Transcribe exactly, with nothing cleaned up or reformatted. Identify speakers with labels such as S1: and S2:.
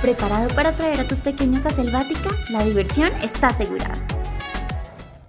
S1: ¿Preparado para traer a tus pequeños a Selvática? La diversión está asegurada.